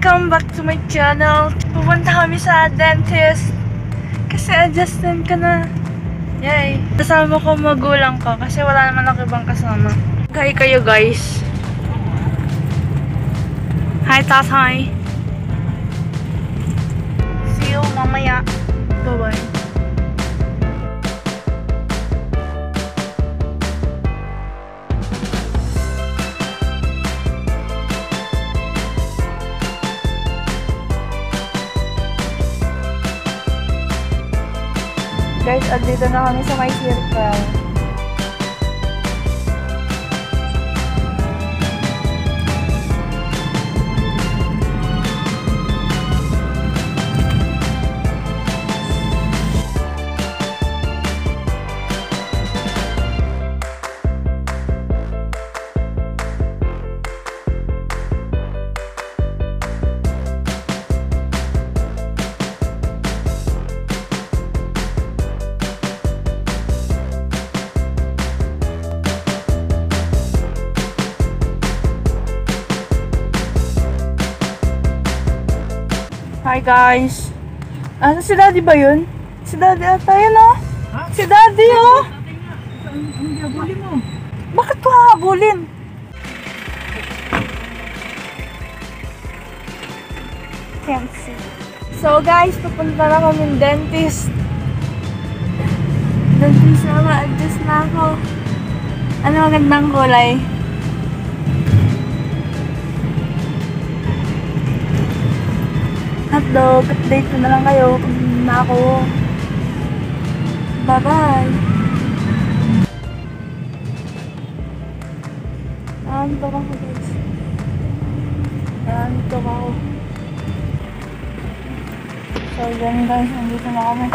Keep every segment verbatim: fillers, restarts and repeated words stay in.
Welcome back to my channel. Pupunta kami sa dentist kasi adjustin ka na. Yay! Kasama ko magulang ko kasi wala naman ako ibang kasama. Hi kayo guys. Hi tatay. See you mamaya. Bye bye. Guys, andito na kami sa may circle. Hi guys. Ano si Daddy ba yun? Si Daddy ata yun oh. Ha? Si Daddy oh. Ang habulin mo. Bakit ko hahabulin? Can't see. So guys, pupunta na kami dentist. Dentist na ma-adjust na ako. Ano magandang kulay? Hotdog, update ko na lang kayo kung na ako. Bye bye. Nandito ako guys. Nandito ako. So yan guys, nandito na kami.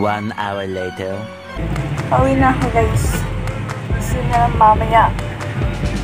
One hour later. Pauwi na ako guys. See you na lang mamaya.